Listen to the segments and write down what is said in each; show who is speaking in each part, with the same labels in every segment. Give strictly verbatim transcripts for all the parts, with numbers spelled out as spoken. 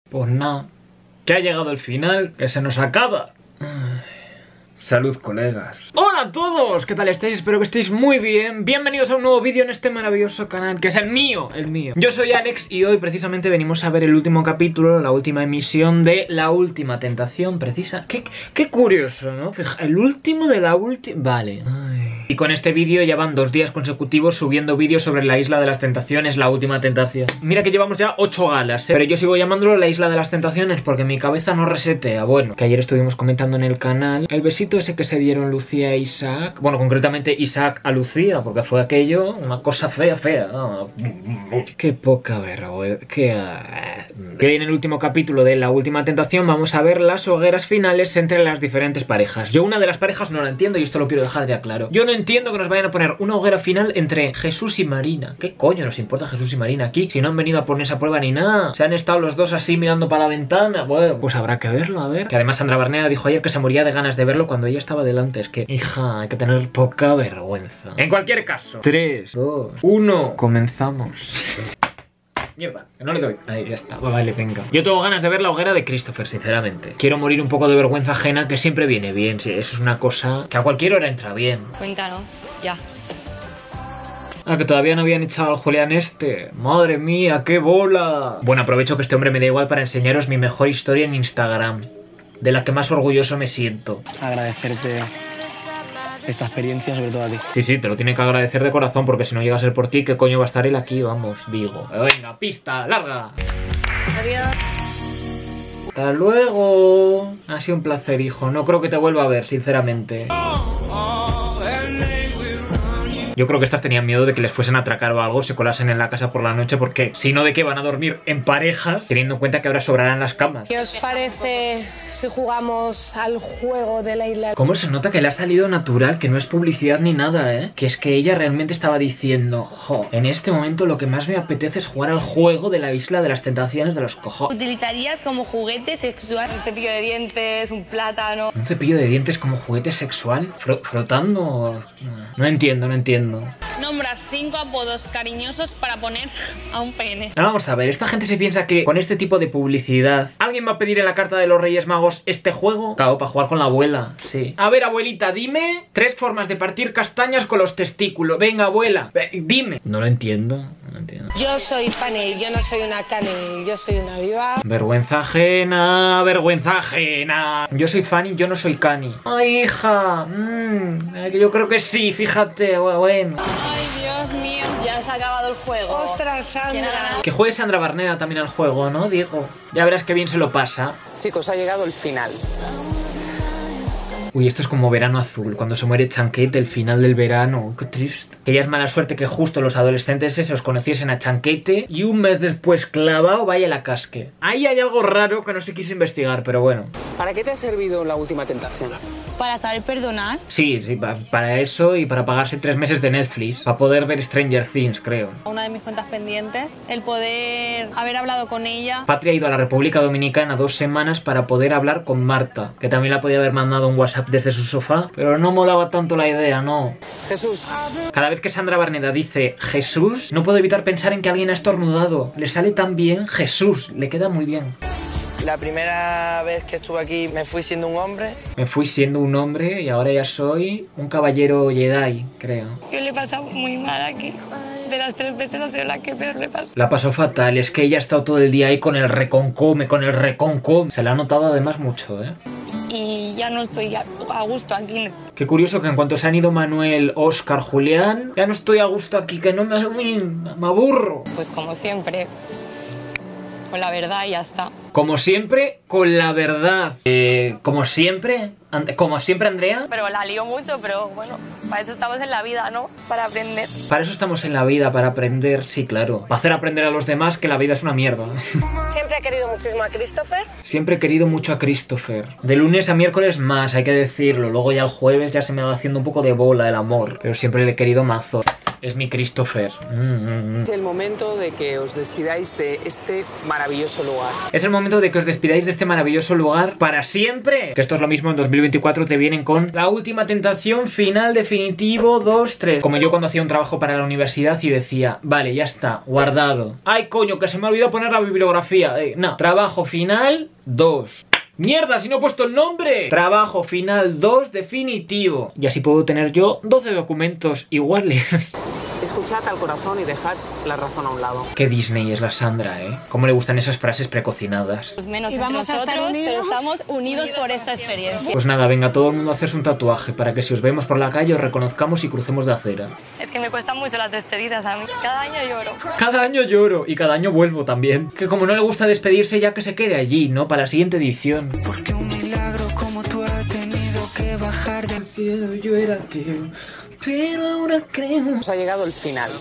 Speaker 1: Pues nada, que ha llegado el final, que se nos acaba. Salud, colegas. Hola a todos, ¿qué tal estáis? Espero que estéis muy bien. Bienvenidos a un nuevo vídeo en este maravilloso canal, que es el mío, el mío. Yo soy Alex y hoy precisamente venimos a ver el último capítulo, la última emisión de La Última Tentación, precisa. Qué, qué curioso, ¿no? Fija, el último de la última... Vale. Ay. Y con este vídeo ya van dos días consecutivos subiendo vídeos sobre la Isla de las Tentaciones, La Última Tentación. Mira que llevamos ya ocho galas, ¿eh? Pero yo sigo llamándolo la Isla de las Tentaciones porque mi cabeza no resetea. Bueno, que ayer estuvimos comentando en el canal el besito ese que se dieron Lucía e Isaac. Bueno, concretamente Isaac a Lucía, porque fue aquello una cosa fea, fea. Oh, qué poca vergüenza. Qué... Y hoy en el último capítulo de La Última Tentación vamos a ver las hogueras finales entre las diferentes parejas. Yo una de las parejas no la entiendo y esto lo quiero dejar ya claro. Yo no entiendo que nos vayan a poner una hoguera final entre Jesús y Marina. ¿Qué coño nos importa Jesús y Marina aquí? Si no han venido a poner esa prueba ni nada. Se han estado los dos así mirando para la ventana. Bueno, pues habrá que verlo, a ver. Que además Sandra Barneda dijo ayer que se moría de ganas de verlo cuando ella estaba delante. Es que, hija, hay que tener poca vergüenza. En cualquier caso, tres, dos, uno, comenzamos. Mierda, que no le doy. Ahí, ya está. Oh, vale, venga. Yo tengo ganas de ver la hoguera de Christopher, sinceramente. Quiero morir un poco de vergüenza ajena, que siempre viene bien. Sí, eso es una cosa que a cualquier hora entra bien.
Speaker 2: Cuéntanos, ya.
Speaker 1: Ah, que todavía no habían echado al Julián este. Madre mía, qué bola. Bueno, aprovecho que este hombre me da igual para enseñaros mi mejor historia en Instagram, de la que más orgulloso me siento.
Speaker 3: Agradecerte esta experiencia, sobre todo a ti.
Speaker 1: Sí, sí, te lo tiene que agradecer de corazón, porque si no llega a ser por ti, ¿qué coño va a estar él aquí? Vamos, digo. Venga, pista, larga.
Speaker 2: Adiós.
Speaker 1: Hasta luego. Ha sido un placer, hijo. No creo que te vuelva a ver, sinceramente. Yo creo que estas tenían miedo de que les fuesen a atracar o algo, se colasen en la casa por la noche, porque si no, ¿de qué van a dormir en parejas? Teniendo en cuenta que ahora sobrarán las camas.
Speaker 4: ¿Qué os parece si jugamos al juego de la isla?
Speaker 1: ¿Cómo se nota que le ha salido natural, que no es publicidad ni nada, eh? Que es que ella realmente estaba diciendo, jo, en este momento lo que más me apetece es jugar al juego de la Isla de las Tentaciones de los cojones.
Speaker 2: ¿Utilizarías como juguete sexual un cepillo de dientes, un plátano?
Speaker 1: ¿Un cepillo de dientes como juguete sexual? Fro ¿Frotando? No entiendo, no entiendo.
Speaker 2: Nombra cinco apodos cariñosos para poner a un pene.
Speaker 1: Ahora vamos a ver, esta gente se piensa que con este tipo de publicidad ¿alguien va a pedir en la carta de los Reyes Magos este juego? Claro, para jugar con la abuela, sí. A ver, abuelita, dime tres formas de partir castañas con los testículos. Venga, abuela, dime. No lo entiendo, no lo entiendo.
Speaker 4: Yo soy Fanny, yo no soy una Cani, yo soy una viva.
Speaker 1: Vergüenza ajena, vergüenza ajena. Yo soy Fanny, yo no soy Cani. Ay, hija, mmm, yo creo que sí, fíjate, bueno.
Speaker 2: Ay, Dios mío, ya se ha acabado el juego.
Speaker 4: Ostras, Sandra.
Speaker 1: Que juegue Sandra Barneda también al juego, ¿no, Diego? Ya verás qué bien se lo pasa.
Speaker 3: Chicos, ha llegado el final.
Speaker 1: Uy, esto es como Verano Azul, cuando se muere Chanquete, el final del verano. Qué triste. Que ya es mala suerte que justo los adolescentes esos conociesen a Chanquete y un mes después clavado vaya la casque. Ahí hay algo raro que no se quiso investigar, pero bueno.
Speaker 3: ¿Para qué te ha servido La Última Tentación?
Speaker 2: Para saber perdonar.
Speaker 1: Sí, sí, pa para eso y para pagarse tres meses de Netflix, para poder ver Stranger Things, creo.
Speaker 2: Una de mis cuentas pendientes, el poder haber hablado con ella.
Speaker 1: Patria ha ido a la República Dominicana dos semanas para poder hablar con Marta, que también la podía haber mandado un WhatsApp desde su sofá, pero no molaba tanto la idea, no.
Speaker 3: Jesús.
Speaker 1: Cada vez que Sandra Barneda dice Jesús, no puedo evitar pensar en que alguien ha estornudado. Le sale tan bien Jesús, le queda muy bien.
Speaker 5: La primera vez que estuve aquí me fui siendo un hombre.
Speaker 1: Me fui siendo un hombre y ahora ya soy un caballero Jedi, creo.
Speaker 2: Yo le he pasado muy mal aquí. De las tres veces no sé la que peor le pasó.
Speaker 1: La pasó fatal, es que ella ha estado todo el día ahí con el reconcome, con el reconcome. Se la ha notado además mucho, ¿eh?
Speaker 2: Y ya no estoy a gusto aquí.
Speaker 1: Qué curioso que en cuanto se han ido Manuel, Óscar, Julián, ya no estoy a gusto aquí, que no me, me aburro.
Speaker 2: Pues como siempre, con la verdad y ya está.
Speaker 1: Como siempre, con la verdad. Eh, como siempre, como siempre, Andrea.
Speaker 2: Pero la lío mucho, pero bueno, para eso estamos en la vida, ¿no? Para aprender.
Speaker 1: Para eso estamos en la vida, para aprender, sí, claro. Para hacer aprender a los demás que la vida es una mierda.
Speaker 4: Siempre he querido muchísimo a Christopher.
Speaker 1: Siempre he querido mucho a Christopher. De lunes a miércoles más, hay que decirlo. Luego ya el jueves ya se me va haciendo un poco de bola el amor. Pero siempre le he querido mazo. es mi Christopher. Mm, mm.
Speaker 6: Es el momento de que os despidáis de este maravilloso lugar.
Speaker 1: Es el momento de que os despidáis de este maravilloso lugar para siempre. Que esto es lo mismo, en dos mil veinticuatro te vienen con la última tentación, final, definitivo, dos, tres. Como yo cuando hacía un trabajo para la universidad y decía, vale, ya está, guardado. Ay, coño, que se me ha olvidado poner la bibliografía. Eh, no, trabajo final, dos. ¡Mierda! ¡Si no he puesto el nombre! Trabajo final dos definitivo. Y así puedo tener yo doce documentos iguales.
Speaker 6: Escuchad al corazón y dejad la razón a un lado.
Speaker 1: Qué Disney es la Sandra, ¿eh? Cómo le gustan esas frases precocinadas.
Speaker 2: Menos
Speaker 4: ¿Y
Speaker 2: entre
Speaker 4: vamos a estar
Speaker 2: nosotros,
Speaker 4: unidos?
Speaker 2: pero estamos unidos por esta experiencia.
Speaker 1: Pues nada, venga, todo el mundo a hacerse un tatuaje para que si os vemos por la calle os reconozcamos y crucemos de acera.
Speaker 2: Es que me cuestan mucho las despedidas a mí. Cada año lloro.
Speaker 1: Cada año lloro y cada año vuelvo también. Que como no le gusta despedirse, ya que se quede allí, ¿no? Para la siguiente edición.
Speaker 3: Porque un milagro como tú ha tenido que bajar del
Speaker 1: cielo, yo era tío, pero ahora creo.
Speaker 6: Os ha llegado el final.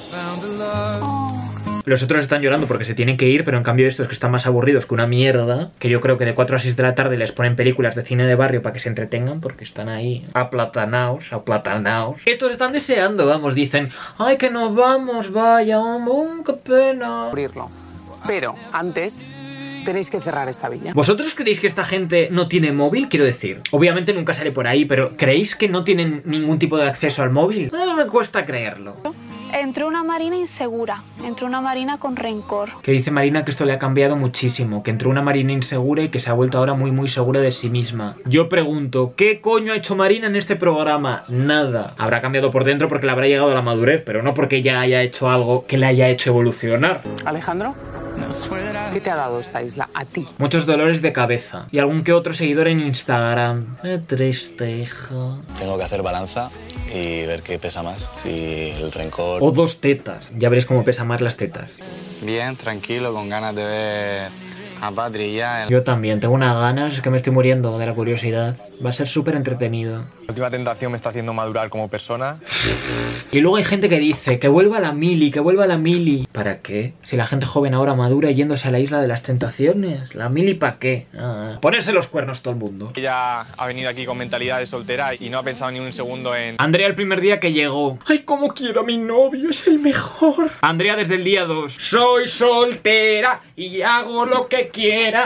Speaker 1: Los otros están llorando porque se tienen que ir, pero en cambio estos que están más aburridos que una mierda, que yo creo que de cuatro a seis de la tarde les ponen películas de cine de barrio para que se entretengan porque están ahí aplatanaos, aplatanaos. Estos están deseando, vamos, dicen, ay, que nos vamos, vaya, hombre, oh, qué pena.
Speaker 6: Abrirlo. Pero antes tenéis que cerrar esta villa.
Speaker 1: ¿Vosotros creéis que esta gente no tiene móvil? Quiero decir, obviamente nunca sale por ahí, pero ¿creéis que no tienen ningún tipo de acceso al móvil? No me cuesta creerlo.
Speaker 7: Entró una Marina insegura, entró una Marina con rencor.
Speaker 1: Que dice Marina que esto le ha cambiado muchísimo, que entró una Marina insegura y que se ha vuelto ahora muy muy segura de sí misma. Yo pregunto, ¿qué coño ha hecho Marina en este programa? Nada. Habrá cambiado por dentro porque le habrá llegado a la madurez, pero no porque ya haya hecho algo que le haya hecho evolucionar.
Speaker 6: Alejandro, ¿qué te ha dado esta isla a ti?
Speaker 1: Muchos dolores de cabeza y algún que otro seguidor en Instagram. Qué triste, hija.
Speaker 8: Tengo que hacer balanza y ver qué pesa más, si el rencor...
Speaker 1: O dos tetas, ya veréis cómo pesan más las tetas.
Speaker 8: Bien, tranquilo, con ganas de ver a Patri ya.
Speaker 1: Yo también, tengo unas ganas, es que me estoy muriendo de la curiosidad. Va a ser súper entretenido.
Speaker 9: La última tentación me está haciendo madurar como persona.
Speaker 1: Y luego hay gente que dice, que vuelva a la mili, que vuelva a la mili. ¿Para qué? Si la gente joven ahora madura yéndose a la isla de las tentaciones. ¿La mili para qué? Ah, ponerse los cuernos todo el mundo.
Speaker 9: Ella ha venido aquí con mentalidad de soltera y no ha pensado ni un segundo en...
Speaker 1: Andrea el primer día que llegó. ¡Ay, cómo quiero a mi novio! ¡Es el mejor! Andrea desde el día dos. Soy soltera y hago lo que quiera.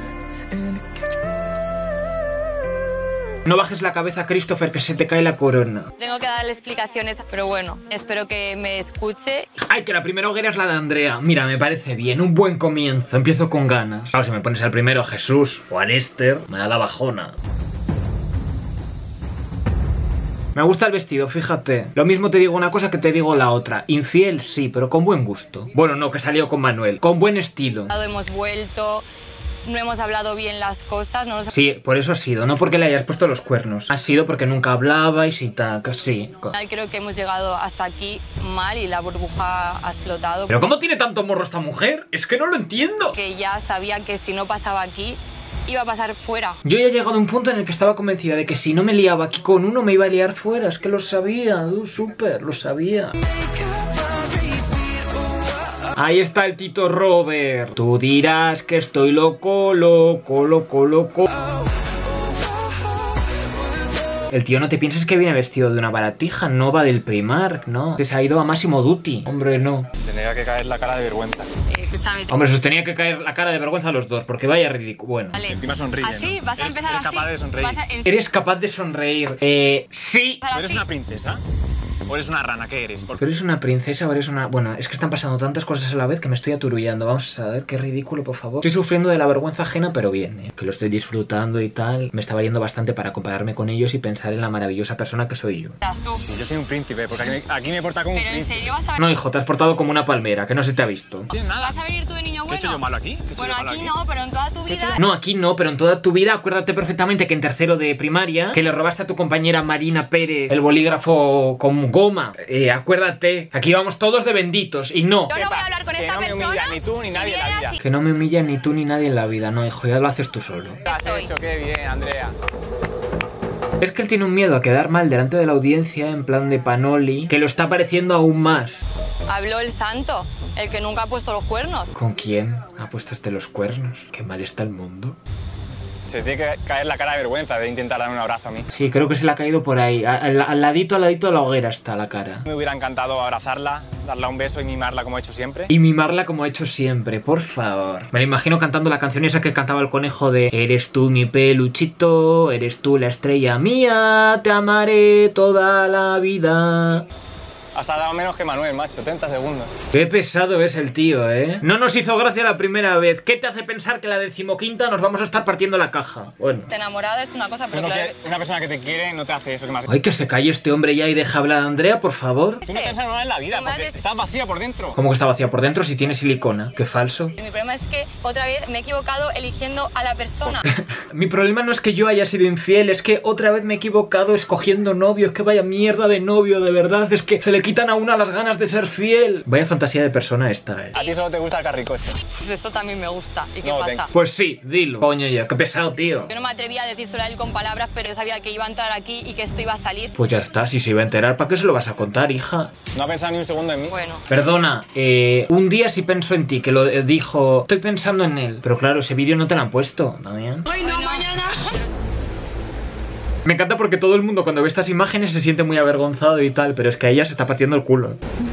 Speaker 1: No bajes la cabeza, Christopher, que se te cae la corona.
Speaker 2: Tengo que darle explicaciones, pero bueno, espero que me escuche.
Speaker 1: Ay, que la primera hoguera es la de Andrea. Mira, me parece bien, un buen comienzo. Empiezo con ganas. Claro, si me pones al primero Jesús o a Lester, me da la bajona. Me gusta el vestido, fíjate. Lo mismo te digo una cosa que te digo la otra. Infiel, sí, pero con buen gusto. Bueno, no, que salió con Manuel. Con buen estilo.
Speaker 2: Hemos vuelto... No hemos hablado bien las cosas, no nos...
Speaker 1: Sí, por eso ha sido, no porque le hayas puesto los cuernos. Ha sido porque nunca hablabais y tal, que sí.
Speaker 2: Creo que hemos llegado hasta aquí mal y la burbuja ha explotado.
Speaker 1: ¿Pero cómo tiene tanto morro esta mujer? Es que no lo entiendo.
Speaker 2: Que ya sabía que si no pasaba aquí, iba a pasar fuera.
Speaker 1: Yo ya he llegado a un punto en el que estaba convencida de que si no me liaba aquí con uno, me iba a liar fuera. Es que lo sabía, uh, súper, lo sabía. Ahí está el Tito Robert. Tú dirás que estoy loco, loco, loco, loco. El tío, no te pienses que viene vestido de una baratija. No va del Primark, no. Se ha ido a Massimo Dutti. Hombre, no.
Speaker 9: Tenía que caer la cara de vergüenza.
Speaker 2: Eh,
Speaker 1: Hombre, os tenía que caer la cara de vergüenza a los dos, porque vaya ridículo. Bueno.
Speaker 2: Vale.
Speaker 9: Encima sonríe,
Speaker 2: ¿Así?
Speaker 9: ¿no?
Speaker 2: ¿Vas a empezar
Speaker 9: ¿Eres
Speaker 2: así?
Speaker 9: capaz de sonreír?
Speaker 2: ¿Vas a- en-
Speaker 1: ¿Eres capaz de sonreír? Eh, sí.
Speaker 9: ¿Tú eres una princesa? ¿O eres una rana? ¿Qué eres? Por...
Speaker 1: ¿Pero eres una princesa o eres una...? Bueno, es que están pasando tantas cosas a la vez que me estoy aturullando. Vamos a ver, qué ridículo, por favor. Estoy sufriendo de la vergüenza ajena, pero bien, ¿eh? Que lo estoy disfrutando y tal. Me está valiendo bastante para compararme con ellos y pensar en la maravillosa persona que soy yo.
Speaker 2: Tú.
Speaker 9: Yo soy un príncipe, porque aquí me, aquí me porta como un
Speaker 2: Pero en
Speaker 9: príncipe.
Speaker 2: serio vas a
Speaker 1: No, hijo, te has portado como una palmera, que no se te ha visto.
Speaker 9: No tienes nada.
Speaker 2: ¿Vas a venir tú de niño
Speaker 9: ¿Qué he hecho
Speaker 2: bueno?
Speaker 9: yo malo aquí? ¿Qué he hecho
Speaker 2: Bueno,
Speaker 9: yo malo
Speaker 2: aquí no, pero en toda tu vida...
Speaker 1: No, aquí no, pero en toda tu vida acuérdate perfectamente que en tercero de primaria que le robaste a tu compañera Marina Pérez el bolígrafo con goma. Eh, acuérdate, aquí vamos todos de benditos y no.
Speaker 2: Yo no voy a hablar con
Speaker 9: Que
Speaker 2: esta
Speaker 9: no me
Speaker 2: persona.
Speaker 9: humilla ni tú ni
Speaker 2: si
Speaker 9: nadie en la
Speaker 2: viene
Speaker 9: vida.
Speaker 2: así.
Speaker 1: Que no me humilla ni tú ni nadie en la vida, no, hijo, ya lo haces tú solo.
Speaker 9: Has
Speaker 2: Estoy.
Speaker 9: hecho, qué bien, Andrea.
Speaker 1: Es que él tiene un miedo a quedar mal delante de la audiencia en plan de Panoli, que lo está pareciendo aún más.
Speaker 2: Habló el santo, el que nunca ha puesto los cuernos.
Speaker 1: ¿Con quién ha puesto este los cuernos? Qué mal está el mundo.
Speaker 9: Se tiene que caer la cara de vergüenza de intentar darme un abrazo a mí.
Speaker 1: Sí, creo que se le ha caído por ahí. Al, al ladito, al ladito de la hoguera está la cara.
Speaker 9: Me hubiera encantado abrazarla, darle un beso y mimarla como he hecho siempre.
Speaker 1: Y mimarla como he hecho siempre, por favor. Me la imagino cantando la canción esa que cantaba el conejo de eres tú mi peluchito, eres tú la estrella mía, te amaré toda la vida.
Speaker 9: Hasta dado menos que Manuel, macho, treinta segundos.
Speaker 1: Qué pesado es el tío, ¿eh? No nos hizo gracia la primera vez. ¿Qué te hace pensar que la decimoquinta nos vamos a estar partiendo la caja? Bueno.
Speaker 2: Te enamorada es una cosa, pero
Speaker 9: Pero
Speaker 2: claro...
Speaker 9: que una persona que te quiere no te hace eso que más.
Speaker 1: Ay, que se calle este hombre ya y deja hablar a Andrea, por favor.
Speaker 9: Tú no te has enamorado en la vida, porque estás vacía por dentro.
Speaker 1: ¿Cómo que está vacía por dentro si tiene silicona? Qué falso.
Speaker 2: Mi problema es que otra vez me he equivocado eligiendo a la persona.
Speaker 1: Mi problema no es que yo haya sido infiel, es que otra vez me he equivocado escogiendo novio. Es que vaya mierda de novio, de verdad. Es que se le quitan a una las ganas de ser fiel. Vaya fantasía de persona esta, eh.
Speaker 9: A ti solo te gusta el carricoche.
Speaker 2: Pues eso también me gusta. ¿Y qué
Speaker 9: No,
Speaker 2: pasa?
Speaker 9: venga.
Speaker 1: Pues sí, dilo. Coño ya, qué pesado, tío.
Speaker 2: Yo no me atrevía a decírselo a él con palabras, pero yo sabía que iba a entrar aquí y que esto iba a salir.
Speaker 1: Pues ya está, si se iba a enterar, ¿para qué se lo vas a contar, hija?
Speaker 9: No ha pensado ni un segundo en mí.
Speaker 2: Bueno,
Speaker 1: Perdona, eh, un día sí pensó en ti, que lo eh, dijo, estoy pensando en él. Pero claro, ese vídeo no te lo han puesto, ¿también?
Speaker 2: hoy no, mañana.
Speaker 1: Me encanta porque todo el mundo cuando ve estas imágenes se siente muy avergonzado y tal, pero es que a ella se está partiendo el culo.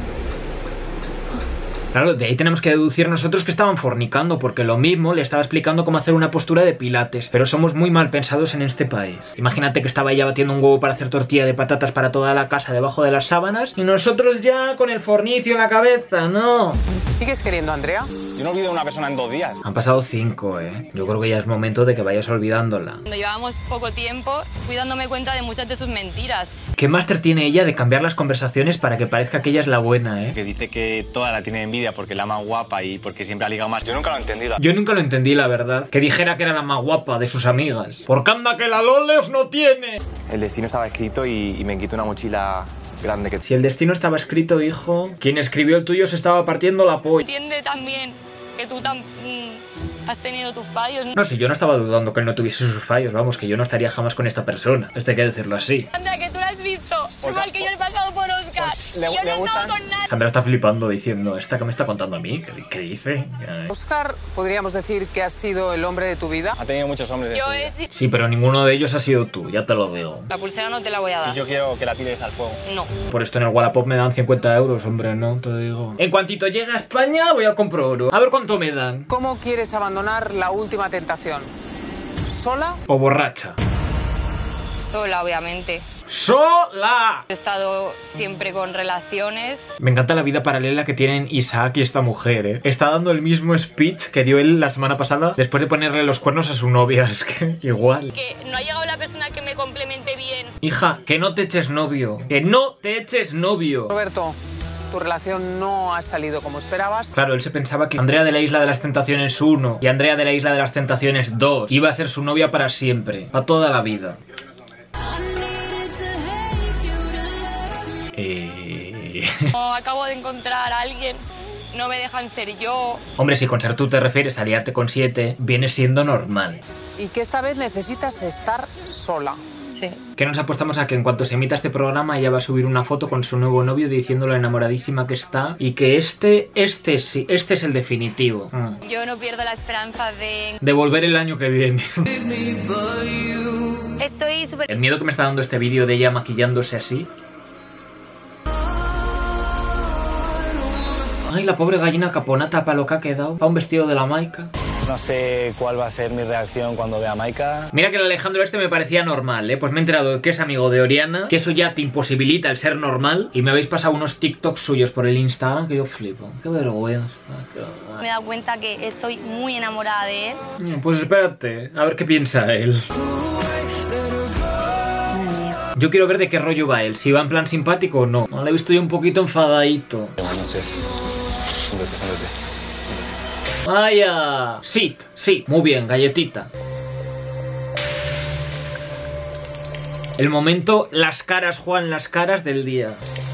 Speaker 1: Claro, de ahí tenemos que deducir nosotros que estaban fornicando, porque lo mismo le estaba explicando cómo hacer una postura de pilates. Pero somos muy mal pensados en este país. Imagínate que estaba ella batiendo un huevo para hacer tortilla de patatas para toda la casa debajo de las sábanas y nosotros ya con el fornicio en la cabeza, ¿no?
Speaker 6: ¿Sigues queriendo a Andrea?
Speaker 9: Yo no olvido a una persona en dos días.
Speaker 1: Han pasado cinco, ¿eh? Yo creo que ya es momento de que vayas olvidándola.
Speaker 2: Cuando llevábamos poco tiempo, fui dándome cuenta de muchas de sus mentiras.
Speaker 1: ¿Qué máster tiene ella de cambiar las conversaciones para que parezca que ella es la buena, eh?
Speaker 8: Que dice que toda la tiene envidia porque la más guapa y porque siempre ha ligado más.
Speaker 9: Yo nunca lo he entendido.
Speaker 1: Yo nunca lo entendí, la verdad. Que dijera que era la más guapa de sus amigas. Porque anda que la Loles no tiene.
Speaker 8: El destino estaba escrito y, y me quitó una mochila grande que...
Speaker 1: Si el destino estaba escrito, hijo, quien escribió el tuyo se estaba partiendo la polla.
Speaker 2: Entiende también que tú tan, mm, has tenido tus fallos.
Speaker 1: No, si yo no estaba dudando que él no tuviese sus fallos, vamos, que yo no estaría jamás con esta persona. Esto hay que decirlo así.
Speaker 2: Anda, que tú lo has visto.
Speaker 9: Por
Speaker 2: Igual
Speaker 9: ca-
Speaker 2: que yo he pasado por Oscar.
Speaker 9: Le-
Speaker 2: y yo no
Speaker 9: le
Speaker 2: he
Speaker 9: gustan-
Speaker 2: estado con nadie.
Speaker 1: Sandra está flipando diciendo, ¿esta que me está contando a mí? ¿Qué, qué dice? Ay.
Speaker 6: Oscar, podríamos decir que has sido el hombre de tu vida.
Speaker 9: Ha tenido muchos hombres en
Speaker 2: Yo
Speaker 9: su
Speaker 2: he
Speaker 9: vida.
Speaker 2: sido...
Speaker 1: Sí, pero ninguno de ellos ha sido tú, ya te lo digo.
Speaker 2: La pulsera no te la voy a dar.
Speaker 9: Y yo quiero que la tires al fuego.
Speaker 2: No.
Speaker 1: Por esto en el Wallapop me dan cincuenta euros, hombre, no, te digo. En cuantito llegue a España voy a comprar oro. A ver cuánto me dan.
Speaker 6: ¿Cómo quieres abandonar la última tentación? ¿Sola?
Speaker 1: O borracha.
Speaker 2: Sola, obviamente.
Speaker 1: ¡Sola!
Speaker 2: He estado siempre con relaciones.
Speaker 1: Me encanta la vida paralela que tienen Isaac y esta mujer, ¿eh? Está dando el mismo speech que dio él la semana pasada después de ponerle los cuernos a su novia. Es que igual.
Speaker 2: Que no ha llegado la persona que me complemente bien.
Speaker 1: Hija, que no te eches novio. Que no te eches novio.
Speaker 6: Roberto, tu relación no ha salido como esperabas.
Speaker 1: Claro, él se pensaba que Andrea de la Isla de las Tentaciones uno y Andrea de la Isla de las Tentaciones dos iba a ser su novia para siempre, para toda la vida. Eh...
Speaker 2: No acabo de encontrar a alguien. No me dejan ser yo.
Speaker 1: Hombre, si con ser tú te refieres a liarte con siete, viene siendo normal.
Speaker 6: Y que esta vez necesitas estar sola.
Speaker 2: Sí.
Speaker 1: Que nos apostamos a que en cuanto se emita este programa ella va a subir una foto con su nuevo novio diciendo lo enamoradísima que está y que este, este sí, este es el definitivo. Mm.
Speaker 2: Yo no pierdo la esperanza de...
Speaker 1: De volver el año que viene.
Speaker 2: Estoy súper...
Speaker 1: El miedo que me está dando este vídeo de ella maquillándose así. Ay, la pobre gallina caponata para lo que ha quedado. Para un vestido de la Maika.
Speaker 8: No sé cuál va a ser mi reacción cuando vea a Maika.
Speaker 1: Mira que el Alejandro este me parecía normal, ¿eh? Pues me he enterado de que es amigo de Oriana, que eso ya te imposibilita el ser normal. Y me habéis pasado unos TikToks suyos por el Instagram que yo flipo. Qué vergüenza. Qué vergüenza.
Speaker 2: Me he dado cuenta que estoy muy enamorada de él.
Speaker 1: Pues espérate, a ver qué piensa él. Yo quiero ver de qué rollo va él, si va en plan simpático o no. Le he visto yo un poquito enfadadito.
Speaker 8: Buenas noches. Siéntate, siéntate.
Speaker 1: ¡Vaya! Sí, sí, muy bien, galletita. El momento, las caras, Juan, las caras del día.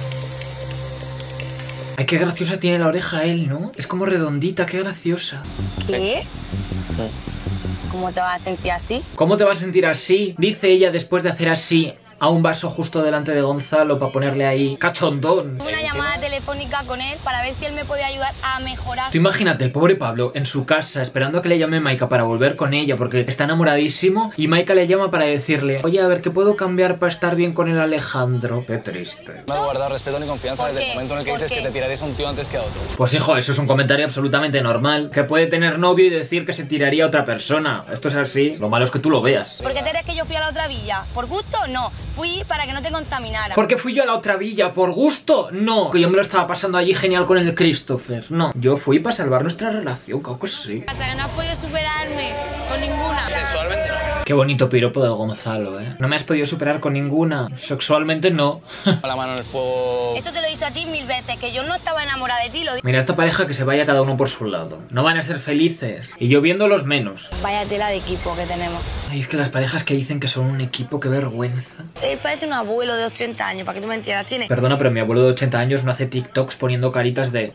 Speaker 1: Ay, qué graciosa tiene la oreja él, ¿no? Es como redondita, qué graciosa.
Speaker 2: ¿Qué? ¿Cómo te vas a sentir así?
Speaker 1: ¿Cómo te vas a sentir así? Dice ella después de hacer así a un vaso justo delante de Gonzalo para ponerle ahí cachondón.
Speaker 10: Tuve una llamada telefónica con él para ver si él me podía ayudar a mejorar.
Speaker 1: Tú imagínate, el pobre Pablo en su casa esperando a que le llame Maika para volver con ella porque está enamoradísimo y Maika le llama para decirle: oye, a ver, ¿qué puedo cambiar para estar bien con el Alejandro? Qué triste.
Speaker 8: No has guardado respeto ni confianza desde el momento en el que dices que te tirarías a un tío antes que a otro.
Speaker 1: Pues hijo, eso es un comentario absolutamente normal. Que puede tener novio y decir que se tiraría a otra persona. Esto es así, lo malo es que tú lo veas.
Speaker 10: ¿Por qué te crees que yo fui a la otra villa? ¿Por gusto? No. Fui para que no te contaminara.
Speaker 1: ¿Por qué fui yo a la otra villa? ¿Por gusto? No. Que yo me lo estaba pasando allí genial con el Christopher. No. Yo fui para salvar nuestra relación, creo que sí.
Speaker 10: Hasta que no has podido superarme con ninguna.
Speaker 8: Sexualmente no.
Speaker 1: Qué bonito piropo del Gonzalo, ¿eh? No me has podido superar con ninguna. Sexualmente no.
Speaker 8: La mano en el fuego.
Speaker 10: Esto te lo he dicho a ti mil veces, que yo no estaba enamorada de ti. Lo
Speaker 1: Mira, esta pareja que se vaya cada uno por su lado. No van a ser felices. Y yo viéndolos menos.
Speaker 10: Vaya tela de equipo que tenemos.
Speaker 1: Ay, es que las parejas que dicen que son un equipo, qué vergüenza.
Speaker 10: Él parece un abuelo de ochenta años, para que tú me entiendas. Tiene...
Speaker 1: Perdona, pero mi abuelo de ochenta años no hace TikToks poniendo caritas de...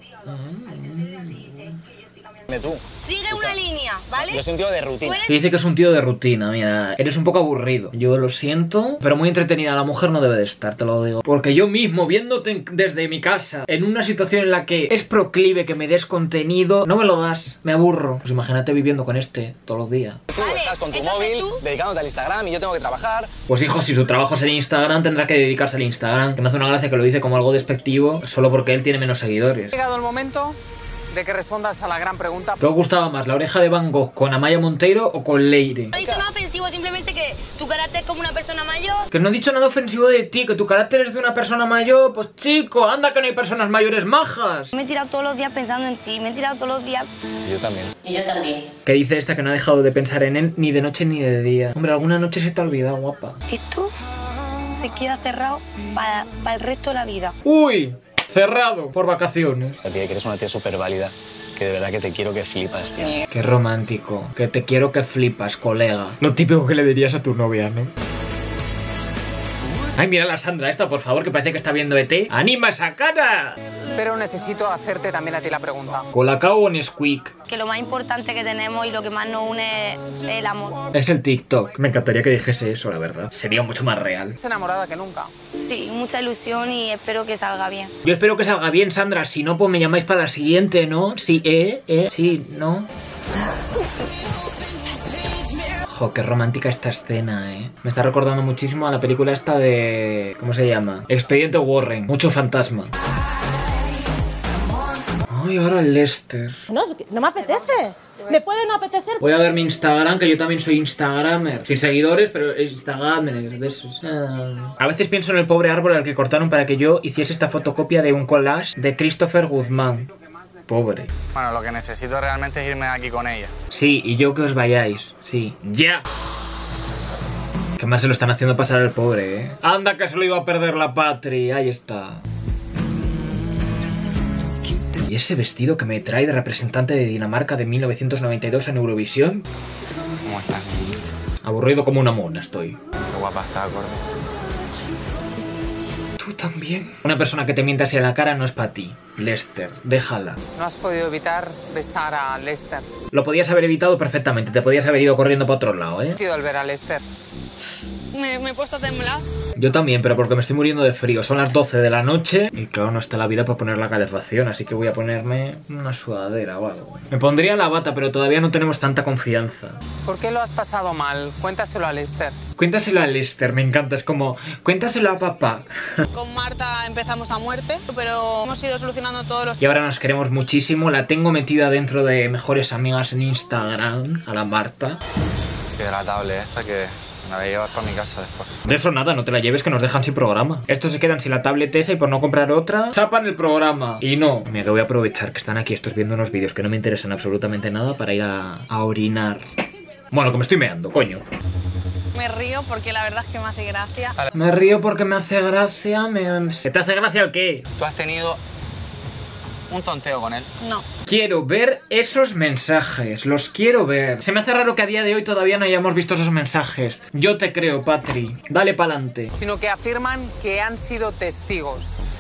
Speaker 8: De tú.
Speaker 10: Sigue una línea, ¿vale?
Speaker 8: Yo soy un tío de rutina.
Speaker 1: Y dice que es un tío de rutina, mira, eres un poco aburrido. Yo lo siento, pero muy entretenida la mujer no debe de estar, te lo digo. Porque yo mismo, viéndote desde mi casa, en una situación en la que es proclive que me des contenido, no me lo das, me aburro. Pues imagínate viviendo con este todos los días.
Speaker 8: Tú vale, estás con tu móvil, tú... dedicándote al Instagram y yo tengo que trabajar.
Speaker 1: Pues hijo, si su trabajo es el Instagram, tendrá que dedicarse al Instagram. Que me hace una gracia que lo dice como algo despectivo, solo porque él tiene menos seguidores.
Speaker 6: Ha llegado el momento de que respondas a la gran pregunta.
Speaker 1: ¿Te gustaba más la oreja de Van Gogh con Amaya Montero o con Leire?
Speaker 10: No he dicho nada ofensivo, simplemente que tu carácter es como una persona mayor.
Speaker 1: Que no he dicho nada ofensivo de ti, que tu carácter es de una persona mayor. Pues chico, anda que no hay personas mayores majas.
Speaker 10: Me he tirado todos los días pensando en ti, me he tirado todos los días.
Speaker 8: Y yo también.
Speaker 10: Y yo también.
Speaker 1: Que dice esta que no ha dejado de pensar en él ni de noche ni de día. Hombre, alguna noche se te ha olvidado, guapa.
Speaker 10: Esto se queda cerrado para, para el resto de la vida.
Speaker 1: ¡Uy! Cerrado por vacaciones.
Speaker 8: A ti que eres una tía súper válida. Que de verdad que te quiero que flipas, tío.
Speaker 1: Qué romántico. Que te quiero que flipas, colega. Lo típico que le dirías a tu novia, ¿no? Ay, mira la Sandra esta, por favor, que parece que está viendo E T. ¡Anima esa cara!
Speaker 6: Pero necesito hacerte también a ti la pregunta.
Speaker 1: ¿Colacao o Nesquik?
Speaker 10: Que lo más importante que tenemos y lo que más nos une es el amor.
Speaker 1: Es el TikTok. Me encantaría que dijese eso, la verdad. Sería mucho más real.
Speaker 6: Es enamorada que nunca.
Speaker 10: Sí, mucha ilusión y espero que salga bien.
Speaker 1: Yo espero que salga bien, Sandra. Si no, pues me llamáis para la siguiente, ¿no? Sí, ¿eh? ¿eh? Sí, ¿no? Jo, qué romántica esta escena, eh. Me está recordando muchísimo a la película esta de... ¿cómo se llama? Expediente Warren. Mucho fantasma. Ay, ahora el Lester.
Speaker 11: No, no me apetece. ¿Me puede no apetecer?
Speaker 1: Voy a ver mi Instagram, que yo también soy Instagramer. Sin seguidores, pero Instagramer, de esos. Ah. A veces pienso en el pobre árbol al que cortaron para que yo hiciese esta fotocopia de un collage de Christopher Guzmán. Pobre.
Speaker 9: Bueno, lo que necesito realmente es irme de aquí con ella.
Speaker 1: Sí, y yo que os vayáis. Sí. ¡Ya! Que más se lo están haciendo pasar al pobre, ¿eh? Anda que se lo iba a perder la Patri. Ahí está. ¿Y ese vestido que me trae de representante de Dinamarca de mil novecientos noventa y dos en Eurovisión?
Speaker 9: ¿Cómo estás?
Speaker 1: Aburrido como una mona estoy.
Speaker 9: Qué guapa está, acorde.
Speaker 1: Tú también. Una persona que te miente así en la cara no es para ti. Lester, déjala.
Speaker 6: No has podido evitar besar a Lester.
Speaker 1: Lo podías haber evitado perfectamente. Te podías haber ido corriendo para otro lado, ¿eh?
Speaker 6: He sentido al ver a Lester.
Speaker 10: Me, me he puesto a temblar.
Speaker 1: Yo también, pero porque me estoy muriendo de frío. Son las doce de la noche y claro, no está la vida para poner la calefacción, así que voy a ponerme una sudadera o algo. Me pondría la bata, pero todavía no tenemos tanta confianza.
Speaker 6: ¿Por qué lo has pasado mal? Cuéntaselo a Lester.
Speaker 1: Cuéntaselo a Lester, me encanta. Es como, cuéntaselo a papá.
Speaker 2: Con Marta empezamos a muerte, pero hemos ido solucionando todos los...
Speaker 1: Y ahora nos queremos muchísimo. La tengo metida dentro de mejores amigas en Instagram, a la Marta.
Speaker 9: Sí, de la tablet esta que... me la voy a llevar para mi casa después.
Speaker 1: De eso nada, no te la lleves que nos dejan sin programa. Estos se quedan sin la tablet esa y por no comprar otra, chapan el programa. Y no, mira que voy a aprovechar que están aquí estos viendo unos vídeos que no me interesan absolutamente nada para ir a, a orinar. Bueno, que me estoy meando, coño.
Speaker 2: Me río porque la verdad es que me hace gracia.
Speaker 1: Me río porque me hace gracia, me... ¿Qué te hace gracia el qué?
Speaker 9: ¿Tú has tenido un tonteo con él?
Speaker 2: No.
Speaker 1: Quiero ver esos mensajes, los quiero ver. Se me hace raro que a día de hoy todavía no hayamos visto esos mensajes. Yo te creo, Patri. Dale pa'lante.
Speaker 6: Sino que afirman que han sido testigos.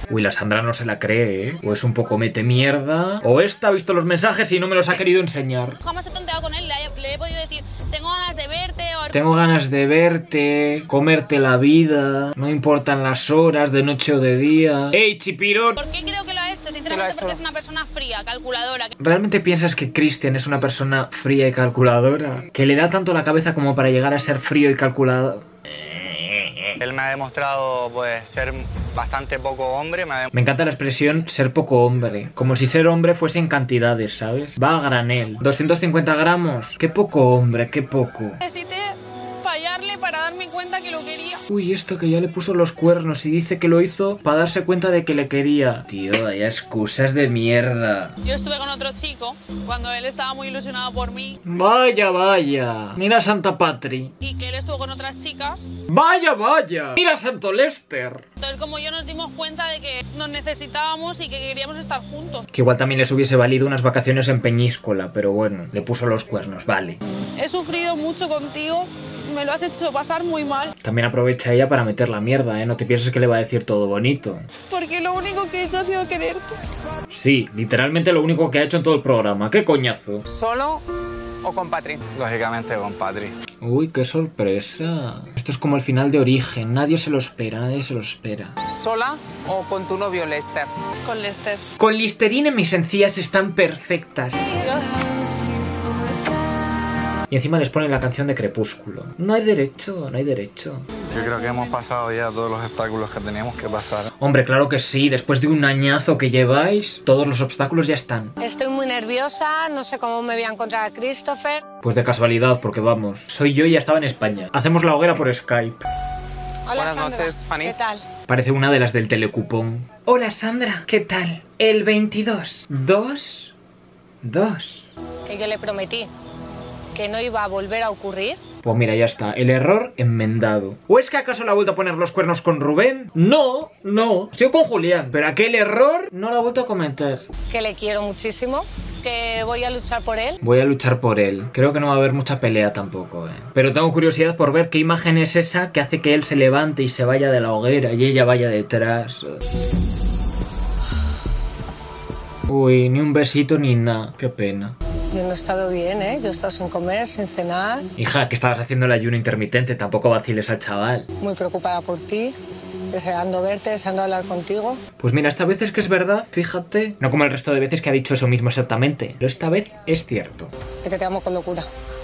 Speaker 1: Uy, la Sandra no se la cree, ¿eh? O es un poco mete mierda, o esta ha visto los mensajes y no me los ha querido enseñar.
Speaker 12: Jamás he tonteado con él, le he, le he podido decir, tengo ganas de verte o...
Speaker 1: Tengo ganas de verte, comerte la vida, no importan las horas, de noche o de día. ¡Ey, chipirón!
Speaker 12: ¿Por qué creo que lo ha hecho? Sinceramente porque es una persona fría, calculadora.
Speaker 1: ¿Realmente piensas que Cristian es una persona fría y calculadora? ¿Que le da tanto la cabeza como para llegar a ser frío y calculador?
Speaker 5: Él me ha demostrado pues ser bastante poco hombre. Me, ha
Speaker 1: me encanta la expresión ser poco hombre. Como si ser hombre fuese en cantidades, ¿sabes? Va a granel. doscientos cincuenta gramos. Qué poco hombre, qué poco.
Speaker 12: Necesité fallarle para darme cuenta que lo quería.
Speaker 1: Uy, esto que ya le puso los cuernos y dice que lo hizo para darse cuenta de que le quería. Tío, vaya excusas de mierda.
Speaker 12: Yo estuve con otro chico cuando él estaba muy ilusionado por mí.
Speaker 1: Vaya, vaya. Mira Santa Patri.
Speaker 12: Y que él estuvo con otras chicas.
Speaker 1: Vaya, vaya. Mira Santo Lester.
Speaker 12: Él como yo nos dimos cuenta de que nos necesitábamos y que queríamos estar juntos.
Speaker 1: Que igual también les hubiese valido unas vacaciones en Peñíscola, pero bueno, le puso los cuernos, vale.
Speaker 12: He sufrido mucho contigo. Me lo has hecho pasar muy mal.
Speaker 1: También aprovecha ella para meter la mierda, ¿eh? No te pienses que le va a decir todo bonito.
Speaker 12: Porque lo único que he hecho ha sido quererte.
Speaker 1: Sí, literalmente lo único que ha hecho en todo el programa. ¡Qué coñazo!
Speaker 6: ¿Solo o con Patri?
Speaker 5: lógicamente con Patri.
Speaker 1: Uy, qué sorpresa. Esto es como el final de Origen. Nadie se lo espera, nadie se lo espera.
Speaker 6: ¿Sola o con tu novio Lester?
Speaker 12: Con Lester.
Speaker 1: Con Listerine mis encías están perfectas. Y encima les ponen la canción de Crepúsculo. No hay derecho, no hay derecho.
Speaker 5: Yo creo que hemos pasado ya todos los obstáculos que teníamos que pasar.
Speaker 1: Hombre, claro que sí. Después de un añazo que lleváis, todos los obstáculos ya están.
Speaker 4: Estoy muy nerviosa, no sé cómo me voy a encontrar a Christopher.
Speaker 1: Pues de casualidad, porque vamos, soy yo y ya estaba en España. Hacemos la hoguera por Skype.
Speaker 4: Hola,
Speaker 6: Buenas
Speaker 4: Sandra.
Speaker 6: noches, Fanny.
Speaker 4: ¿Qué tal?
Speaker 1: Parece una de las del telecupón. Hola, Sandra, ¿qué tal? El veintidós. ¿Dos? Dos.
Speaker 4: Que yo le prometí que no iba a volver a ocurrir.
Speaker 1: Pues mira, ya está, el error enmendado. ¿O es que acaso le ha vuelto a poner los cuernos con Rubén? No, no, yo con Julián. Pero aquel error no lo ha vuelto a cometer.
Speaker 4: Que le quiero muchísimo, que voy a luchar por él.
Speaker 1: Voy a luchar por él. Creo que no va a haber mucha pelea tampoco, eh. Pero tengo curiosidad por ver qué imagen es esa que hace que él se levante y se vaya de la hoguera y ella vaya detrás. Uy, ni un besito ni nada. Qué pena.
Speaker 4: Yo no he estado bien, ¿eh? Yo he estado sin comer, sin cenar.
Speaker 1: Hija, que estabas haciendo el ayuno intermitente. Tampoco vaciles al chaval.
Speaker 4: Muy preocupada por ti, deseando verte, deseando hablar contigo.
Speaker 1: Pues mira, esta vez es que es verdad, fíjate. No como el resto de veces que ha dicho eso mismo exactamente. Pero esta vez es cierto.
Speaker 4: De que te amo con locura.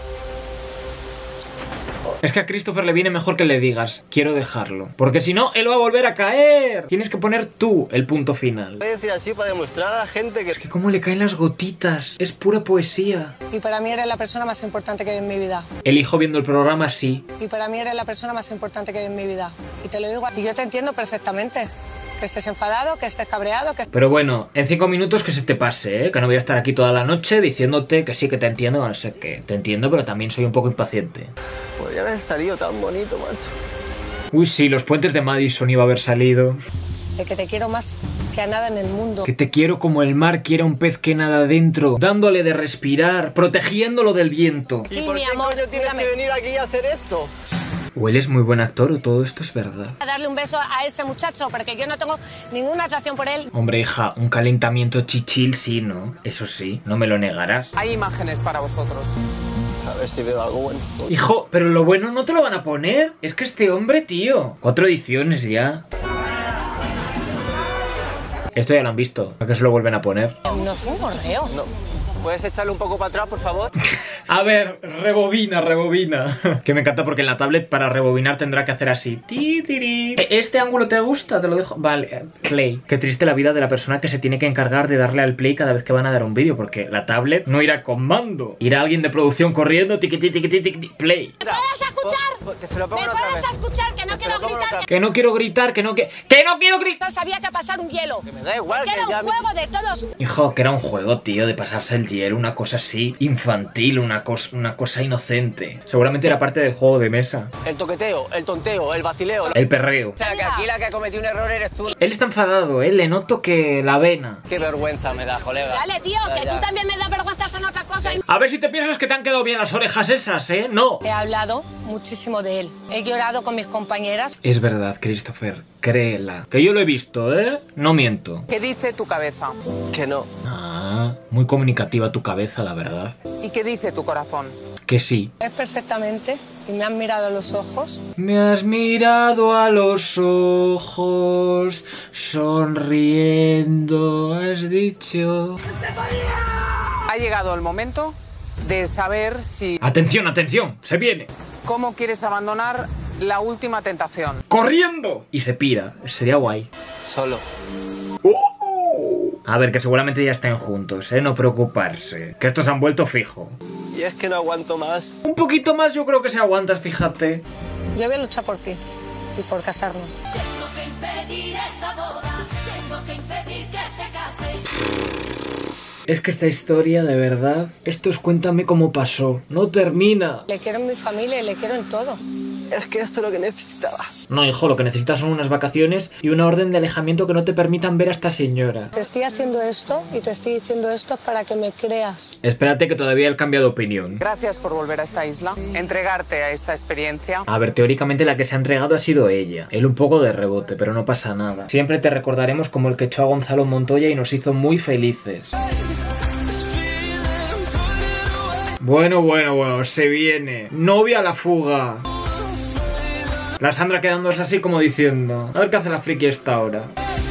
Speaker 1: Es que a Christopher le viene mejor que le digas, quiero dejarlo. Porque si no, él va a volver a caer. Tienes que poner tú el punto final.
Speaker 13: Voy a decir así para demostrar a la gente que...
Speaker 1: Es que cómo le caen las gotitas. Es pura poesía.
Speaker 4: Y para mí eres la persona más importante que hay en mi vida.
Speaker 1: El hijo viendo el programa, sí.
Speaker 4: Y para mí eres la persona más importante que hay en mi vida. Y te lo digo, y yo te entiendo perfectamente. Que estés enfadado, que estés cabreado, que...
Speaker 1: Pero bueno, en cinco minutos que se te pase, ¿eh? Que no voy a estar aquí toda la noche diciéndote que sí, que te entiendo, no sé qué. Te entiendo, pero también soy un poco impaciente.
Speaker 13: Podría haber salido tan bonito, macho.
Speaker 1: Uy, sí, los puentes de Madison iba a haber salido.
Speaker 4: De que te quiero más que a nada en el mundo.
Speaker 1: Que te quiero como el mar quiere a un pez que nada dentro, dándole de respirar, protegiéndolo del viento.
Speaker 13: ¿Y por qué coño tienes que venir aquí a hacer esto?
Speaker 1: O él es muy buen actor o todo esto es verdad.
Speaker 4: A darle un beso a ese muchacho porque yo no tengo ninguna atracción por él.
Speaker 1: Hombre, hija, un calentamiento chichil sí, ¿no? Eso sí, no me lo negarás.
Speaker 6: Hay imágenes para vosotros.
Speaker 13: A ver si veo algo bueno.
Speaker 1: Hijo, pero lo bueno no te lo van a poner. Es que este hombre, tío. Cuatro ediciones ya. Esto ya lo han visto. ¿A qué se lo vuelven a poner?
Speaker 4: No fue un gorreo.
Speaker 13: No. ¿Puedes echarle un poco para atrás, por favor?
Speaker 1: A ver, rebobina, rebobina. Que me encanta porque en la tablet para rebobinar tendrá que hacer así. ¿Este ángulo te gusta? Te lo dejo. Vale, play. Qué triste la vida de la persona que se tiene que encargar de darle al play cada vez que van a dar un vídeo. Porque la tablet no irá con mando. Irá alguien de producción corriendo, tiqui, tiqui, tiqui, tiqui, play.
Speaker 4: ¿Me puedes escuchar?
Speaker 13: Que se lo pongo
Speaker 4: ¿Me
Speaker 13: otra
Speaker 4: puedes
Speaker 13: vez.
Speaker 4: escuchar? Que no quiero gritar.
Speaker 1: Que no quiero gritar, que no que... ¡Que no quiero gritar!
Speaker 4: No sabía que pasar un hielo.
Speaker 13: Que me da igual,
Speaker 4: Que
Speaker 13: que
Speaker 4: era
Speaker 13: ya...
Speaker 4: un juego de todos.
Speaker 1: Hijo, que era un juego, tío, de pasarse el ayer, una cosa así infantil, una, cosa, una cosa inocente. Seguramente era parte del juego de mesa.
Speaker 13: El toqueteo, el tonteo, el vacileo.
Speaker 1: El perreo.
Speaker 13: O sea, que aquí la que ha cometido un error eres tú.
Speaker 1: Él está enfadado, ¿eh? Le noto que la vena.
Speaker 13: Qué vergüenza me da, colega.
Speaker 4: Dale, tío,
Speaker 13: Ya,
Speaker 4: que
Speaker 13: ya.
Speaker 4: tú también me das vergüenza en otra cosa.
Speaker 1: A ver si te piensas que te han quedado bien las orejas esas, ¿eh? No.
Speaker 4: He hablado muchísimo de él. He llorado con mis compañeras.
Speaker 1: Es verdad, Christopher, créela. Que yo lo he visto, ¿eh? No miento.
Speaker 6: ¿Qué dice tu cabeza?
Speaker 13: Que no.
Speaker 1: Ah, muy comunicativa tu cabeza, la verdad.
Speaker 6: ¿Y qué dice tu corazón?
Speaker 1: Que sí.
Speaker 4: Es perfectamente y me han mirado a los ojos.
Speaker 1: Me has mirado a los ojos, sonriendo, has dicho...
Speaker 6: Ha llegado el momento de saber si...
Speaker 1: Atención, atención, se viene.
Speaker 6: ¿Cómo quieres abandonar la última tentación?
Speaker 1: ¡Corriendo! Y se pira, sería guay.
Speaker 13: Solo.
Speaker 1: A ver, que seguramente ya estén juntos, ¿eh? No preocuparse, que estos han vuelto fijo.
Speaker 13: Y es que no aguanto más.
Speaker 1: Un poquito más yo creo que se aguantas, fíjate.
Speaker 4: Yo voy a luchar por ti y por casarnos.
Speaker 14: Tengo que impedir esa boda, tengo que impedir que se case.
Speaker 1: Es que esta historia, de verdad, esto es Cuéntame cómo pasó. No termina.
Speaker 4: Le quiero en mi familia y le quiero en todo.
Speaker 13: Es que esto es lo que necesitaba.
Speaker 1: No, hijo, lo que necesitas son unas vacaciones y una orden de alejamiento que no te permitan ver a esta señora.
Speaker 4: Te estoy haciendo esto y te estoy diciendo esto para que me creas.
Speaker 1: Espérate que todavía he cambiado de opinión.
Speaker 6: Gracias por volver a esta isla, entregarte a esta experiencia.
Speaker 1: A ver, teóricamente la que se ha entregado ha sido ella. Él un poco de rebote, pero no pasa nada. Siempre te recordaremos como el que echó a Gonzalo Montoya y nos hizo muy felices. Bueno, bueno, bueno, se viene. Novia a la fuga. La Sandra quedándose así como diciendo, a ver qué hace la friki esta hora.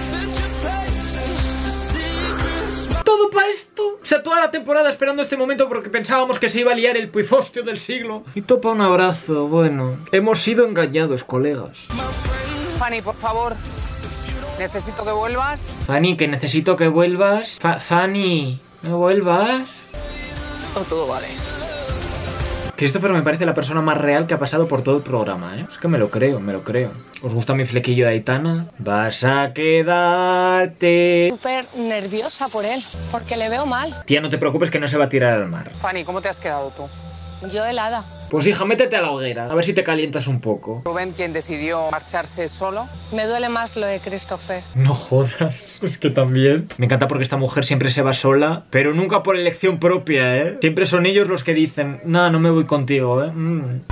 Speaker 1: ¿Todo para esto? O sea, toda la temporada esperando este momento porque pensábamos que se iba a liar el pifostio del siglo. Y topa un abrazo, bueno. Hemos sido engañados, colegas.
Speaker 6: Fanny, por favor, necesito que vuelvas.
Speaker 1: Fanny, que necesito que vuelvas. Fa Fanny, ¿me vuelvas?
Speaker 13: No, todo vale.
Speaker 1: Christopher me parece la persona más real que ha pasado por todo el programa, ¿eh? Es que me lo creo, me lo creo. ¿Os gusta mi flequillo de Aitana? Vas a quedarte...
Speaker 4: Súper nerviosa por él, porque le veo mal.
Speaker 1: Tía, no te preocupes que no se va a tirar al mar.
Speaker 6: Fanny, ¿cómo te has quedado tú?
Speaker 4: Yo helada.
Speaker 1: Pues hija, métete a la hoguera, a ver si te calientas un poco.
Speaker 6: Rubén, quien decidió marcharse solo.
Speaker 4: Me duele más lo de Christopher.
Speaker 1: No jodas, es que también. Me encanta porque esta mujer siempre se va sola, pero nunca por elección propia, ¿eh? Siempre son ellos los que dicen, no, no me voy contigo, ¿eh? Mm.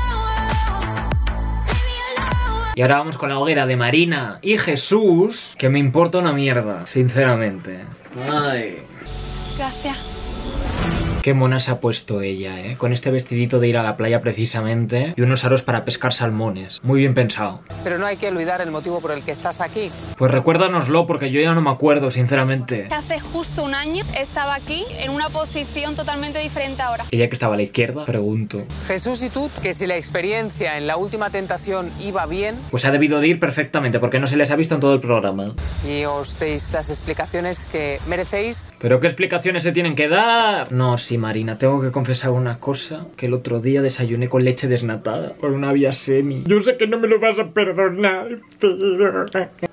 Speaker 1: Y ahora vamos con la hoguera de Marina y Jesús, que me importa una mierda, sinceramente. Ay.
Speaker 7: Gracias.
Speaker 1: Qué mona se ha puesto ella, ¿eh? Con este vestidito de ir a la playa precisamente y unos aros para pescar salmones. Muy bien pensado.
Speaker 6: Pero no hay que olvidar el motivo por el que estás aquí.
Speaker 1: Pues recuérdanoslo porque yo ya no me acuerdo, sinceramente.
Speaker 7: Hace justo un año estaba aquí en una posición totalmente diferente ahora.
Speaker 1: Ella que estaba a la izquierda, pregunto.
Speaker 6: Jesús y tú, que si la experiencia en la última tentación iba bien...
Speaker 1: Pues ha debido de ir perfectamente porque no se les ha visto en todo el programa.
Speaker 6: Y os deis las explicaciones que merecéis.
Speaker 1: ¿Pero qué explicaciones se tienen que dar? No, sí, Marina, tengo que confesar una cosa. Que el otro día desayuné con leche desnatada por una vía semi. Yo sé que no me lo vas a perdonar, pero...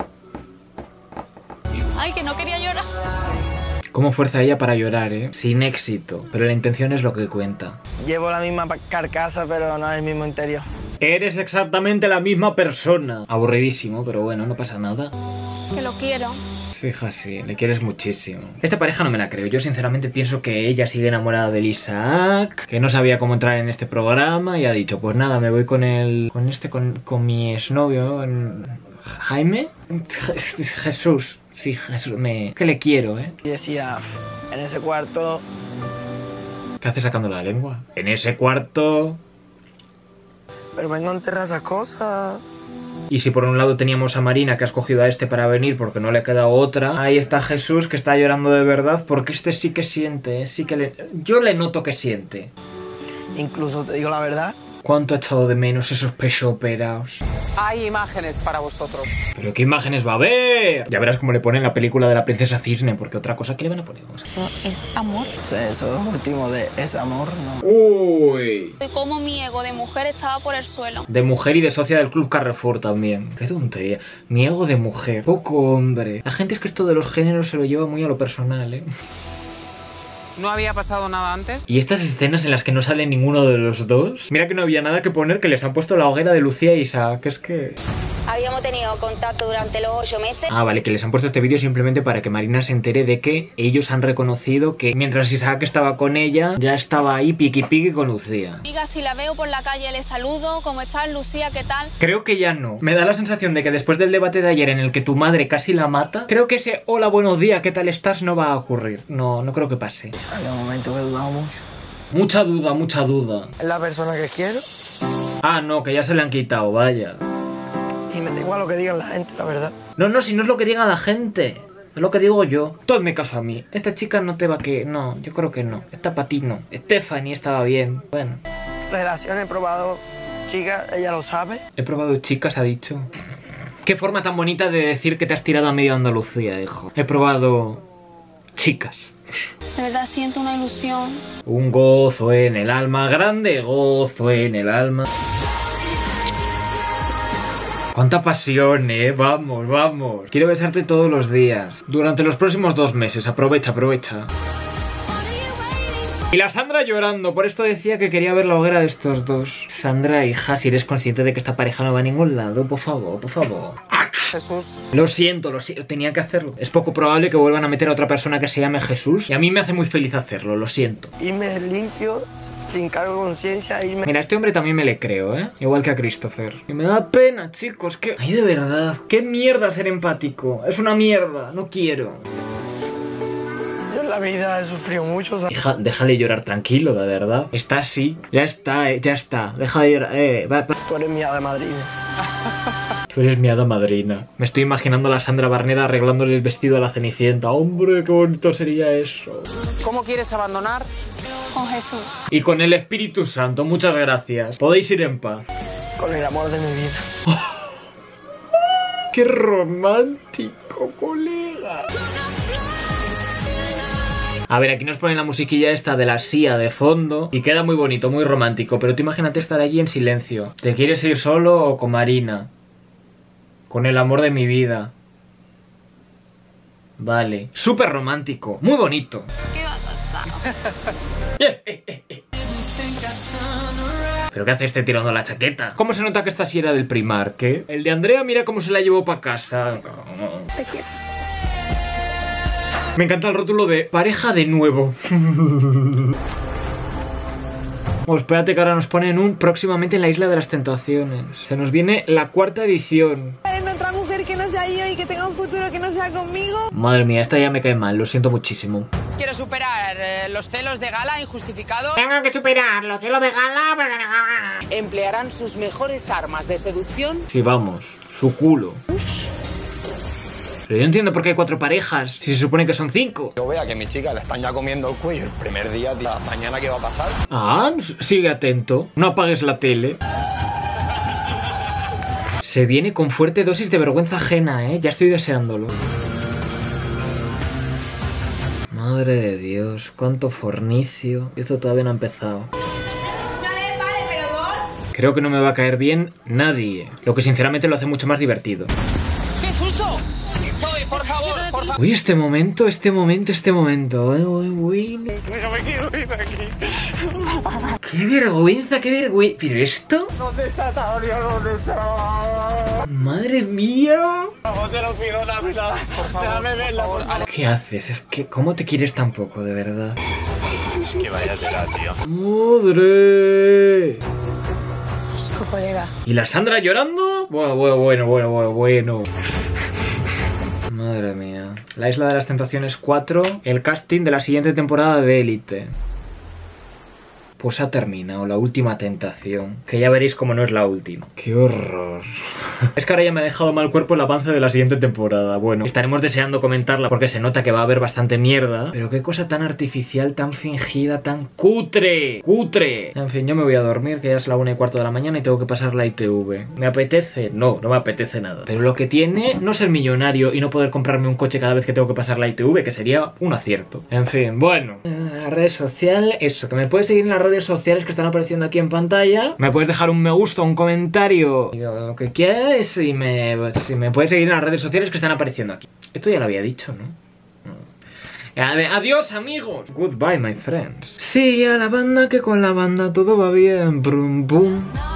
Speaker 7: Ay, que no quería llorar.
Speaker 1: Cómo fuerza ella para llorar, ¿eh? Sin éxito. Pero la intención es lo que cuenta.
Speaker 13: Llevo la misma carcasa, pero no el mismo interior.
Speaker 1: Eres exactamente la misma persona. Aburridísimo, pero bueno, no pasa nada.
Speaker 7: Que lo quiero.
Speaker 1: Fija, sí, le quieres muchísimo. Esta pareja no me la creo. Yo sinceramente pienso que ella sigue enamorada del Isaac, que no sabía cómo entrar en este programa y ha dicho, pues nada, me voy con el... Con este, con, con mi exnovio, Jaime. Jesús. Sí, Jesús, me... que le quiero, ¿eh?
Speaker 13: Y decía, en ese cuarto...
Speaker 1: ¿Qué hace sacando la lengua? En ese cuarto...
Speaker 13: Pero me encontré esas cosas...
Speaker 1: Y si por un lado teníamos a Marina que ha escogido a este para venir porque no le ha quedado otra, ahí está Jesús que está llorando de verdad porque este sí que siente, ¿eh? Sí que le... Yo le noto que siente.
Speaker 13: Incluso te digo la verdad.
Speaker 1: ¿Cuánto ha echado de menos esos pechos operados?
Speaker 6: Hay imágenes para vosotros.
Speaker 1: ¿Pero qué imágenes va a haber? Ya verás cómo le ponen la película de la princesa Cisne, porque otra cosa que le van a poner.
Speaker 10: Eso es amor.
Speaker 13: Sí, eso último de es amor, ¿no?
Speaker 1: Uy.
Speaker 7: De cómo mi ego de mujer estaba por el suelo.
Speaker 1: De mujer y de socia del Club Carrefour también. Qué tontería. Mi ego de mujer. Poco hombre. La gente es que esto de los géneros se lo lleva muy a lo personal, ¿eh?
Speaker 6: ¿No había pasado nada antes?
Speaker 1: Y estas escenas en las que no sale ninguno de los dos. Mira que no había nada que poner, que les han puesto la hoguera de Lucía y Isaac. Es que...
Speaker 10: Habíamos tenido contacto durante los ocho meses.
Speaker 1: Ah, vale, que les han puesto este vídeo simplemente para que Marina se entere de que ellos han reconocido que mientras Isaac estaba con ella, ya estaba ahí piqui piqui con Lucía.
Speaker 7: Diga, si la veo por la calle le saludo, ¿cómo estás, Lucía? ¿Qué tal?
Speaker 1: Creo que ya no. Me da la sensación de que después del debate de ayer en el que tu madre casi la mata, creo que ese hola, buenos días, ¿qué tal estás? No va a ocurrir. No, no creo que pase.
Speaker 13: Había un momento que dudaba mucho.
Speaker 1: Mucha duda, mucha duda.
Speaker 13: Es la persona que quiero.
Speaker 1: Ah, no, que ya se le han quitado, vaya.
Speaker 13: Y me da igual lo que digan la gente, la verdad.
Speaker 1: No, no, si no es lo que diga la gente. Es lo que digo yo. Tú hazme caso a mí. Esta chica no te va a que... No, yo creo que no. Esta para ti no. Stephanie estaba bien. Bueno.
Speaker 13: Relación he probado chicas, ella lo sabe.
Speaker 1: He probado chicas, ha dicho. Qué forma tan bonita de decir que te has tirado a medio Andalucía, hijo. He probado... chicas.
Speaker 7: De verdad siento una ilusión.
Speaker 1: Un gozo en el alma, grande gozo en el alma. Cuánta pasión, eh, vamos, vamos. Quiero besarte todos los días. Durante los próximos dos meses, aprovecha, aprovecha. Y la Sandra llorando, por esto decía que quería ver la hoguera de estos dos. Sandra, hija, si eres consciente de que esta pareja no va a ningún lado, por favor, por favor.
Speaker 6: Jesús.
Speaker 1: Lo siento, lo siento, tenía que hacerlo. Es poco probable que vuelvan a meter a otra persona que se llame Jesús. Y a mí me hace muy feliz hacerlo, lo siento.
Speaker 13: Irme limpio, sin cargo de conciencia, irme...
Speaker 1: Mira, a este hombre también me le creo, ¿eh? Igual que a Christopher. Y me da pena, chicos, que... Ay, de verdad, qué mierda ser empático. Es una mierda, no quiero.
Speaker 13: Yo en la vida he sufrido mucho, ¿sabes?
Speaker 1: Hija, déjale llorar tranquilo, de verdad. Está así, ya está, eh, ya está. Deja de llorar, eh, va, va.
Speaker 13: Tú eres mi hada madrina.
Speaker 1: Tú eres mi hada madrina. Me estoy imaginando a la Sandra Barneda arreglándole el vestido a la Cenicienta. Hombre, qué bonito sería eso.
Speaker 6: ¿Cómo quieres abandonar?
Speaker 7: Con Jesús.
Speaker 1: Y con el Espíritu Santo, muchas gracias. Podéis ir en paz.
Speaker 13: Con el amor de mi vida.
Speaker 1: Oh, ¡qué romántico, colega! A ver, aquí nos ponen la musiquilla esta de la S I A de fondo y queda muy bonito, muy romántico. Pero tú imagínate estar allí en silencio. ¿Te quieres ir solo o con Marina? Con el amor de mi vida. Vale. Súper romántico, muy bonito.
Speaker 7: ¿Qué va a pasar?
Speaker 1: Eh, eh, eh, eh. ¿Pero qué hace este tirando la chaqueta? ¿Cómo se nota que esta sí era del Primark, eh? El de Andrea, mira cómo se la llevó para casa.
Speaker 10: Te quiero.
Speaker 1: Me encanta el rótulo de pareja de nuevo. Oh, espérate que ahora nos ponen un próximamente en la Isla de las Tentaciones. Se nos viene la cuarta edición.
Speaker 12: En otra mujer que no sea yo y que tenga un futuro que no sea conmigo.
Speaker 1: Madre mía, esta ya me cae mal, lo siento muchísimo.
Speaker 6: Quiero superar eh, los celos de Gala injustificados.
Speaker 1: Tengo que superar los celos de Gala.
Speaker 6: Emplearán sus mejores armas de seducción.
Speaker 1: Sí, vamos, su culo. Pero yo no entiendo por qué hay cuatro parejas, si se supone que son cinco.
Speaker 9: Yo vea que mi chica le están ya comiendo el cuello el primer día, tío. Mañana qué va a pasar.
Speaker 1: Ah, sigue atento. No apagues la tele. Se viene con fuerte dosis de vergüenza ajena, ¿eh? Ya estoy deseándolo. Madre de Dios, cuánto fornicio. Esto todavía no ha empezado. Creo que no me va a caer bien nadie. Lo que sinceramente lo hace mucho más divertido.
Speaker 6: ¡Qué susto! Voy, por favor, por favor.
Speaker 1: Uy, este momento, este momento, este momento. Uy, uy, uy.
Speaker 9: Déjame quiero ir de aquí.
Speaker 1: ¡Qué vergüenza, qué vergüenza! ¿Pero esto?
Speaker 9: ¿Dónde está Tauria? ¿Dónde está?
Speaker 1: ¡Madre mía!
Speaker 9: No te lo pido, dámela. Por favor, déjame verla, por favor.
Speaker 1: ¿Qué haces? Es que, ¿cómo te quieres tan poco, de verdad?
Speaker 9: Es que vaya tela, tío.
Speaker 1: ¡Madre!
Speaker 4: Tu colega.
Speaker 1: ¿Y la Sandra llorando? Bueno, bueno, bueno, bueno, bueno, bueno. Madre mía. La Isla de las Tentaciones cuatro, el casting de la siguiente temporada de Élite. Pues ha terminado la última tentación, que ya veréis como no es la última. ¡Qué horror! Es que ahora ya me ha dejado mal cuerpo el avance de la siguiente temporada. Bueno, estaremos deseando comentarla porque se nota que va a haber bastante mierda. Pero qué cosa tan artificial, tan fingida, tan cutre. ¡Cutre! En fin, yo me voy a dormir, que ya es la una y cuarto de la mañana y tengo que pasar la I T V. ¿Me apetece? No, no me apetece nada. Pero lo que tiene no ser millonario y no poder comprarme un coche cada vez que tengo que pasar la I T V, que sería un acierto. En fin, bueno. La red social, eso, que me puedes seguir en las redes sociales que están apareciendo aquí en pantalla. Me puedes dejar un me gusta, un comentario, lo que quieras, y me, si me puedes seguir en las redes sociales que están apareciendo aquí. Esto ya lo había dicho, ¿no? Adiós, amigos. Goodbye, my friends. Sí, a la banda que con la banda todo va bien. Brum, bum.